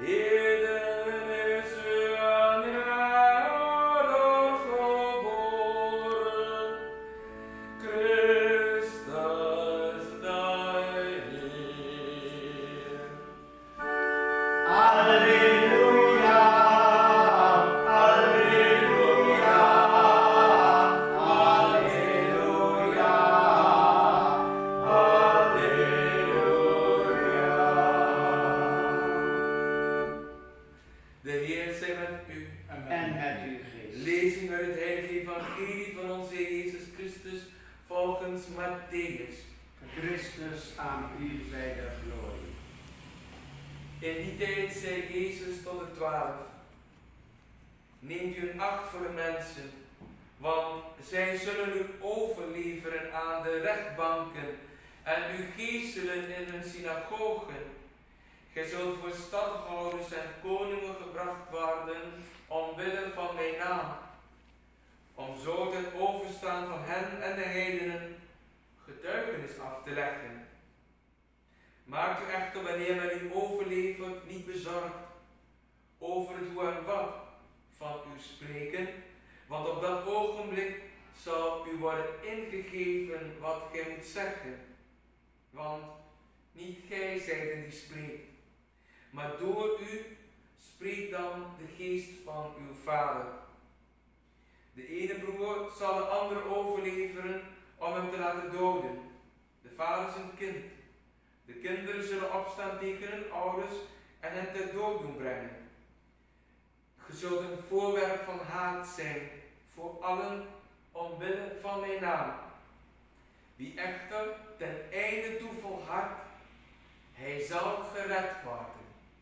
Neemt u in acht voor de mensen, want zij zullen u overleveren aan de rechtbanken en u geeselen in hun synagogen. Gij zult voor stadhouders en koningen gebracht worden omwille van mijn naam, om zo ten overstaan van hen en de heidenen getuigenis af te leggen. Maakt u echter wanneer men u overlevert niet bezorgd over het hoe en wat van u spreken, want op dat ogenblik zal u worden ingegeven wat gij moet zeggen. Want niet gij zijt die spreekt, maar door u spreekt dan de geest van uw vader. De ene broer zal de andere overleveren om hem te laten doden, de vader zijn kind. De kinderen zullen opstaan tegen hun ouders en hen ter dood doen brengen. Ge zult een voorwerp van haat zijn voor allen omwille van mijn naam. Wie echter ten einde toe volhardt, hij zal gered worden.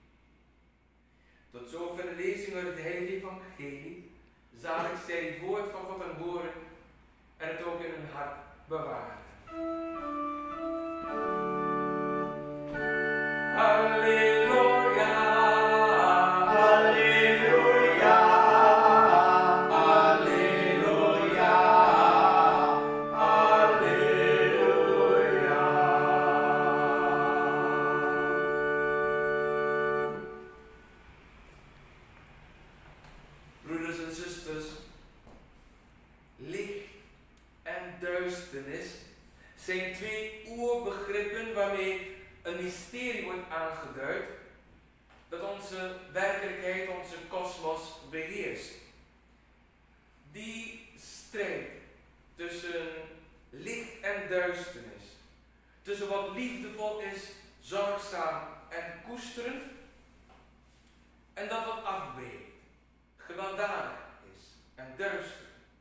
Tot zover de lezing uit het heilige evangelie. Zalig zij die woord van God en horen en het ook in hun hart bewaren. Halleluja. Zijn twee oerbegrippen waarmee een mysterie wordt aangeduid dat onze werkelijkheid, onze kosmos beheerst. Die strijd tussen licht en duisternis, tussen wat liefdevol is, zorgzaam en koesterend, en dat wat afbreekt, gewelddadig is en duister.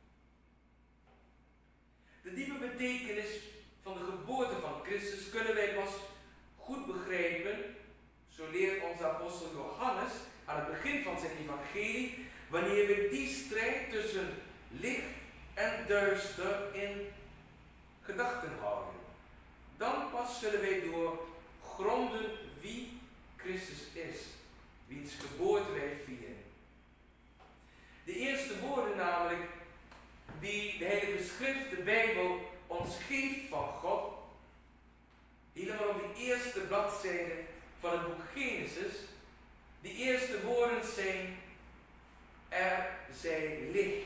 De diepe betekenis van de geboorte van Christus kunnen wij pas goed begrijpen, zo leert onze apostel Johannes aan het begin van zijn evangelie, wanneer we die strijd tussen licht en duister in gedachten houden. Dan pas zullen wij doorgronden wie Christus is, wiens geboorte wij vieren. De eerste woorden namelijk die de Heilige Schrift, de Bijbel, ons geeft van God, helemaal op de eerste bladzijde van het boek Genesis, die eerste woorden zijn: er zij licht.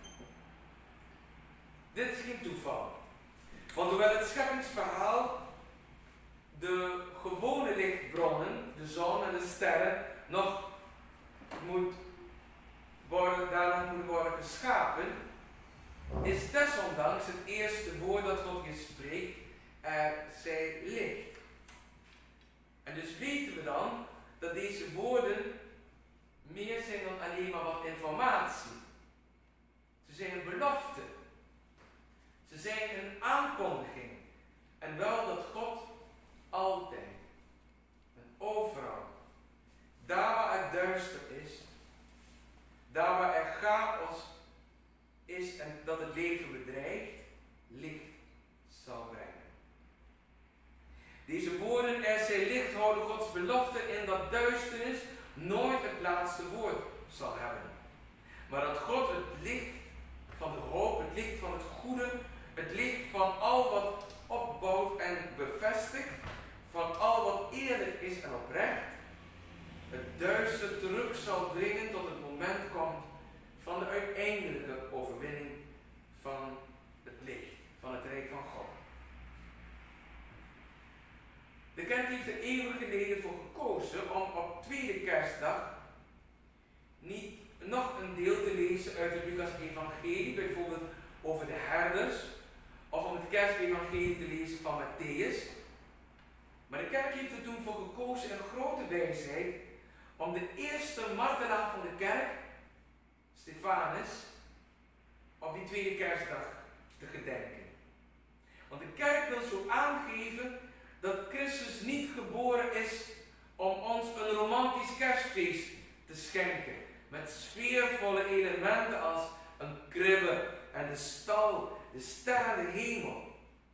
Dit is geen toeval, want hoewel het scheppingsverhaal de gewone lichtbronnen, de zon en de sterren, nog moet worden geschapen, is desondanks het eerste woord dat God hier spreekt: er zij licht. En dus weten we dan dat deze woorden meer zijn dan alleen maar wat informatie. Ze zijn een belofte. Ze zijn een aankondiging. En wel dat God altijd en overal, daar waar het duister is, daar waar er chaos is en dat het leven bedreigt, licht zal brengen. Deze woorden, er zij licht, houden Gods belofte in dat duisternis nooit het laatste woord zal hebben. Maar dat God het licht van de hoop, het licht van het goede, het licht van al wat opbouwt en bevestigt, van al wat eerlijk is en oprecht, het duisternis eeuwen geleden voor gekozen om op tweede kerstdag niet nog een deel te lezen uit het Lucas-evangelie, bijvoorbeeld over de herders, of om het kerstevangelie te lezen van Matthäus. Maar de kerk heeft er toen voor gekozen in grote wijsheid om de eerste martelaar van de kerk, Stefanus, op die tweede kerstdag te gedenken. Want de kerk wil zo aangeven dat Christus niet geboren is om ons een romantisch kerstfeest te schenken. Met sfeervolle elementen als een kribbe en de stal, de sterren, de hemel.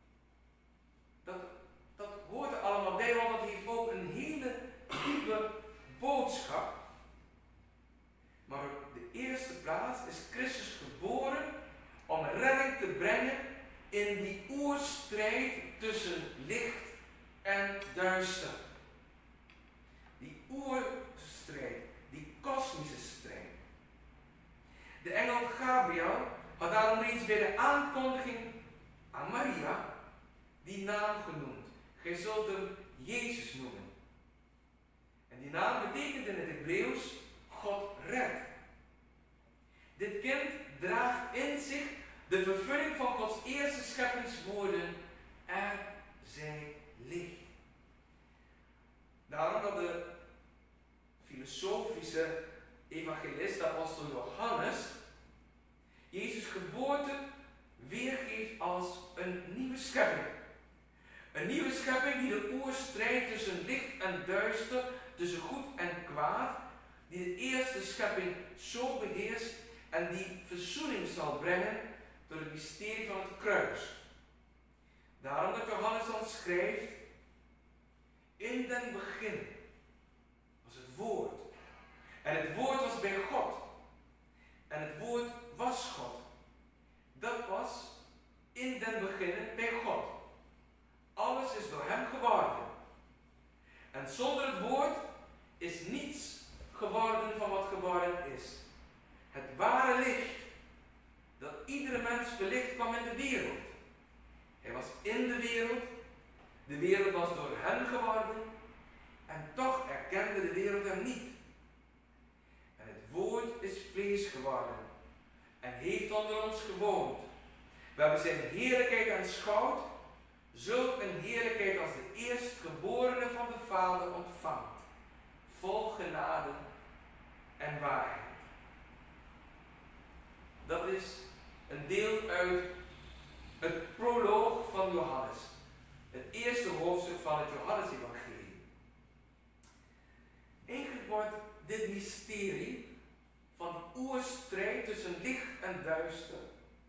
Dat hoort er allemaal bij, want dat heeft ook een hele diepe boodschap. Maar op de eerste plaats is Christus geboren om redding te brengen in die oerstrijd tussen licht en duister. Die oerstrijd, die kosmische strijd. De engel Gabriel had daarom reeds bij de aankondiging aan Maria die naam genoemd. Gij zult hem Jezus noemen. En die naam betekent in het Hebreeuws God redt. Dit kind draagt in zich de vervulling van Gods eerste scheppingswoorden: er zij licht. Daarom dat de filosofische evangelist, de apostel Johannes, Jezus' geboorte weergeeft als een nieuwe schepping. Een nieuwe schepping die de oerstrijd tussen licht en duister, tussen goed en kwaad, die de eerste schepping zo beheerst en die verzoening zal brengen door het mysterie van het kruis. Daarom dat Johannes dan schrijft: in den begin was het woord. En het woord was bij God. En het woord was God. Dat was in den begin bij God. Alles is door hem geworden. En zonder het woord is niets geworden van wat geworden is. Het ware licht dat iedere mens verlicht kwam in de wereld. Hij was in de wereld was door hem geworden en toch erkende de wereld hem niet. En het woord is vlees geworden en heeft onder ons gewoond. We hebben zijn heerlijkheid aanschouwd, zulk een heerlijkheid als de eerstgeborene van de Vader ontvangt, vol genade en waarheid. Dat is een deel uit het proloog van Johannes. Het eerste hoofdstuk van het Johannes-evangelie. Eigenlijk wordt dit mysterie van die oerstrijd tussen licht en duister,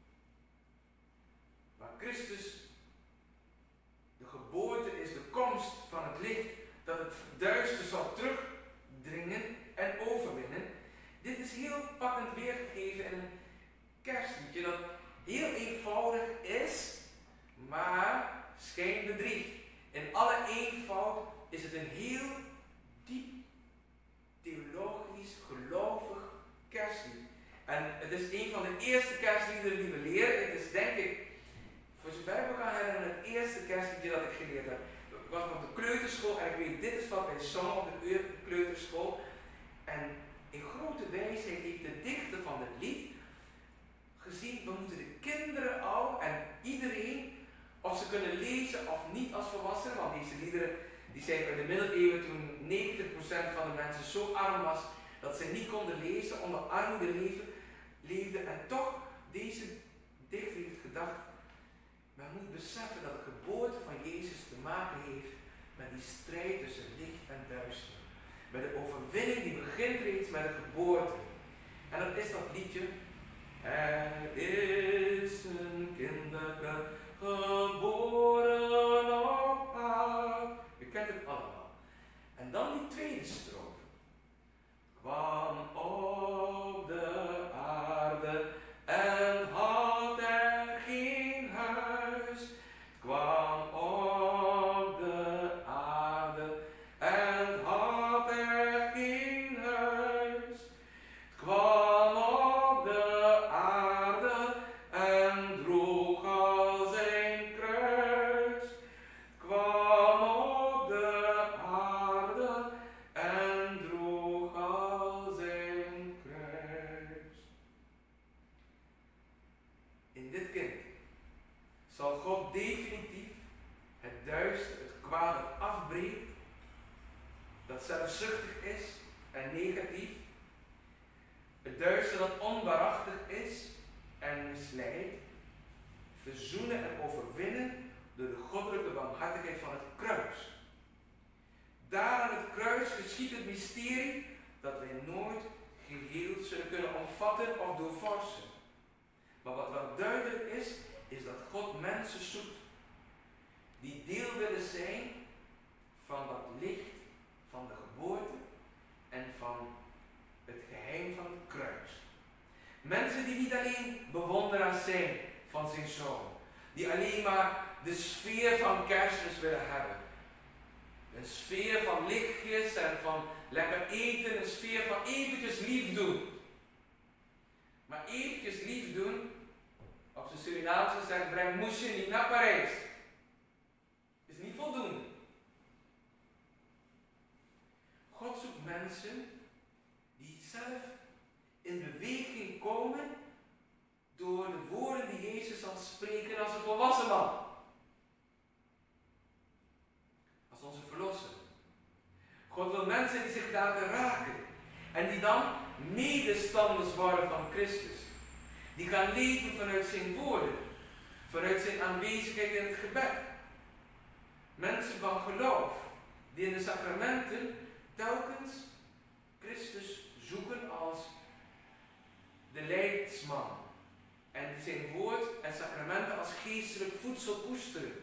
waar Christus de geboorte is, de komst van het licht, dat het duister zal terugdringen en overwinnen. Dit is heel pakkend weergegeven in een kerstliedje dat heel eenvoudig is, maar schijnbedriegt. In alle eenvoud is het een heel diep, theologisch, gelovig kerstlied. En het is een van de eerste kerstliederen die we leren. Het is denk ik, voor zover ik me kan herinneren, het eerste kerstliedje dat ik geleerd heb. Ik was op de kleuterschool en ik weet, dit is wat wij zongen op de kleuterschool. En in grote wijsheid heeft de dichter van het lied gezien, we moeten de kinderen al en iedereen, of ze kunnen lezen of niet als volwassenen, want deze liederen die zijn uit de middeleeuwen toen 90% van de mensen zo arm was dat ze niet konden lezen, onder armoede leefden. En toch, deze dichter heeft gedacht, men moet beseffen dat de geboorte van Jezus te maken heeft met die strijd tussen licht en duister. Met de overwinning die begint reeds met de geboorte. En dat is dat liedje. Er is een kinderke geboren op aarde. U kent het allemaal. En dan die tweede strofe. Kwam op de aarde en had er geen huis. Kwam op de aarde en had er geen huis. Kwam op de aarde en droeg al zijn kruis. Kwam op de aarde zelfzuchtig is en negatief. Het duister dat onwaarachtig is en misleidt. Verzoenen en overwinnen door de goddelijke barmhartigheid van het kruis. Daar aan het kruis geschiet het mysterie dat wij nooit geheel zullen kunnen omvatten of doorvorsen. Maar wat wel duidelijk is, is dat God mensen zoekt die deel willen zijn van dat licht van de geboorte en van het geheim van het kruis. Mensen die niet alleen bewonderaars zijn van zijn zoon, die alleen maar de sfeer van Kerstmis willen hebben. Een sfeer van lichtjes en van lekker eten, een sfeer van eventjes lief doen. Maar eventjes lief doen, op zijn Surinaamse zegt, breng moesje niet naar Parijs. Is niet voldoende. God zoekt mensen die zelf in beweging komen door de woorden die Jezus zal spreken als een volwassen man. Als onze verlosser. God wil mensen die zich laten raken en die dan medestanders worden van Christus. Die gaan leven vanuit zijn woorden, vanuit zijn aanwezigheid in het gebed. Mensen van geloof, die in de sacramenten telkens Christus zoeken als de leidsman. En die zijn woord en sacramenten als geestelijk voedsel koesteren.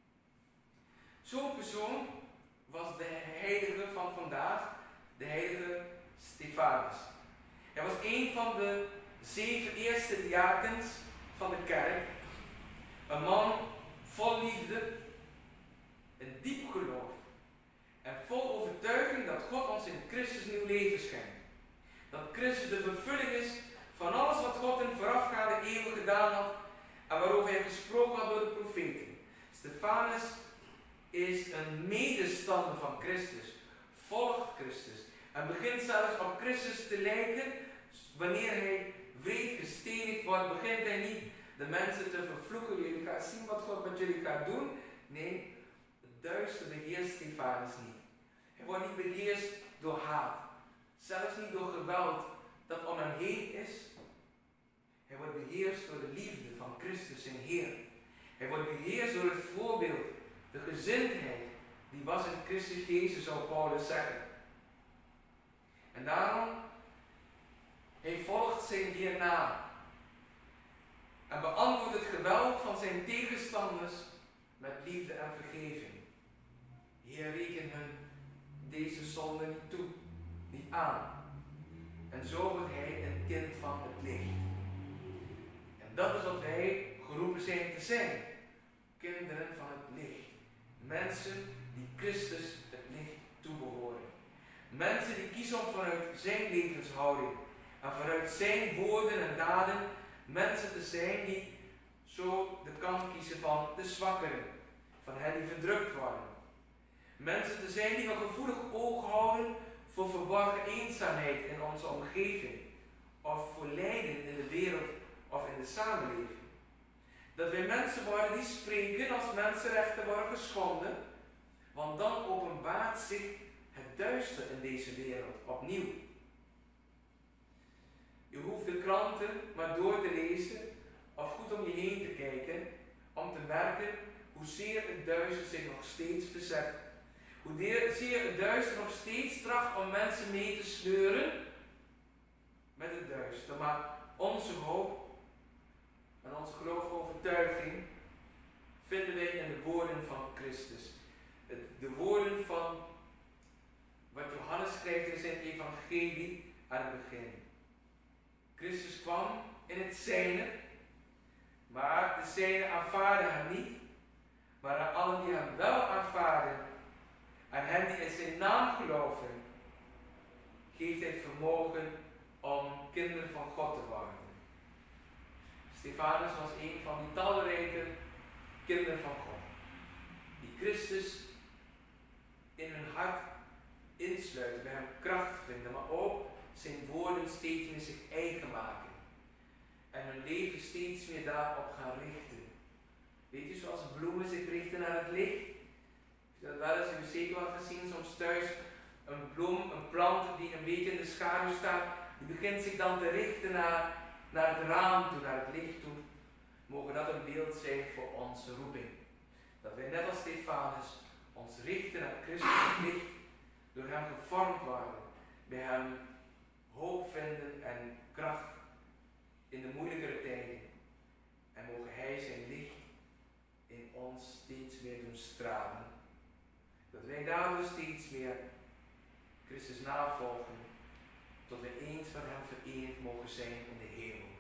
Zo'n persoon was de heilige van vandaag, de heilige Stefanus. Hij was een van de 7 eerste diakens van de kerk. Een man vol liefde, een diep geloof en vol overtuiging dat God ons in Christus nieuw leven schenkt. Dat Christus de vervulling is van alles wat God in voorafgaande eeuwen gedaan had en waarover hij gesproken had door de profeten. Stefanus is een medestander van Christus, volgt Christus en begint zelfs op Christus te lijken. Wanneer hij wreed gestenigd wordt, begint hij niet de mensen te vervloeken. Jullie gaan zien wat God met jullie gaat doen. Nee, het duister beheerst Stefanus niet. Hij wordt niet beheerst door haat, zelfs niet door geweld dat om hem heen is. Hij wordt beheerst door de liefde van Christus zijn Heer. Hij wordt beheerst door het voorbeeld, de gezindheid die was in Christus Jezus, zou Paulus zeggen. En daarom, hij volgt zijn Heer na en beantwoordt het geweld van zijn tegenstanders met liefde en vergeving. Heer, reken hun deze zonde niet toe, niet aan. En zo wordt hij een kind van het licht. En dat is wat wij geroepen zijn te zijn. Kinderen van het licht. Mensen die Christus het licht toebehoren. Mensen die kiezen om vanuit zijn levenshouding en vanuit zijn woorden en daden mensen te zijn die zo de kant kiezen van de zwakkeren, van hen die verdrukt worden. Mensen te zijn die een gevoelig oog houden voor verborgen eenzaamheid in onze omgeving, of voor lijden in de wereld of in de samenleving. Dat wij mensen worden die spreken als mensenrechten worden geschonden, want dan openbaart zich het duister in deze wereld opnieuw. Je hoeft de kranten maar door te lezen of goed om je heen te kijken, om te merken hoezeer het duister zich nog steeds verzet. Hoezeer het duister nog steeds tracht om mensen mee te sleuren met het duister. Maar onze hoop en onze geloofsovertuiging vinden wij in de woorden van Christus. De woorden van wat Johannes schrijft in zijn evangelie aan het begin. Christus kwam in het zijne, maar de zijnen aanvaarden hem niet. Maar aan allen die hem wel aanvaarden, aan hen die in zijn naam geloven, geeft hij het vermogen om kinderen van God te worden. Stefanus was een van die talrijke kinderen van God, die Christus in hun hart insluiten, bij hem kracht vinden, maar ook zijn woorden steeds meer zich eigen maken. En hun leven steeds meer daarop gaan richten. Weet je, zoals bloemen zich richten naar het licht. Dat wel eens, je hebt zeker wel gezien, soms thuis Een bloem, een plant die een beetje in de schaduw staat, die begint zich dan te richten naar het raam toe, naar het licht toe. Mogen dat een beeld zijn voor onze roeping. Dat wij net als Stefanus ons richten naar Christus het licht, door hem gevormd worden, bij hem hoop vinden en kracht in de moeilijkere tijden. En mogen hij zijn licht in ons steeds meer doen stralen. Dat wij daardoor steeds meer Christus navolgen, tot we eens met hem verenigd mogen zijn in de hemel.